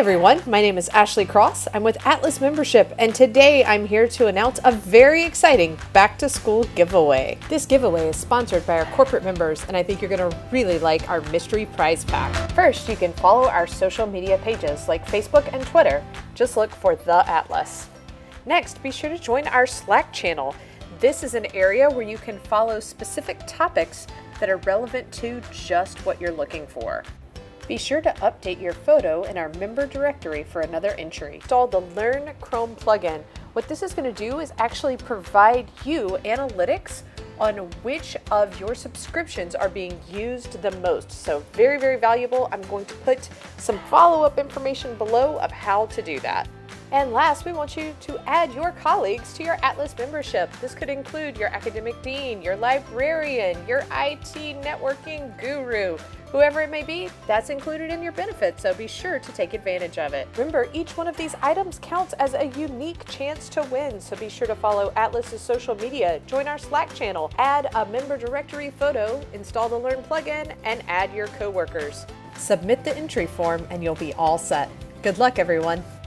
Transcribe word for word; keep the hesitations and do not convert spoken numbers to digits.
everyone, my name is Ashley Cross. I'm with Atlas Membership, and today I'm here to announce a very exciting back to school giveaway. This giveaway is sponsored by our corporate members, and I think you're gonna really like our mystery prize pack. First, you can follow our social media pages like Facebook and Twitter. Just look for The Atlas. Next, be sure to join our Slack channel. This is an area where you can follow specific topics that are relevant to just what you're looking for. Be sure to update your photo in our member directory for another entry. Install the Learn Chrome plugin. What this is going to do is actually provide you analytics on which of your subscriptions are being used the most. So very, very valuable. I'm going to put some follow-up information below of how to do that. And last, we want you to add your colleagues to your Atlas membership. This could include your academic dean, your librarian, your I T networking guru, whoever it may be, that's included in your benefits, so be sure to take advantage of it. Remember, each one of these items counts as a unique chance to win, so be sure to follow Atlas's social media, join our Slack channel, add a member directory photo, install the Learn plugin, and add your coworkers. Submit the entry form and you'll be all set. Good luck, everyone.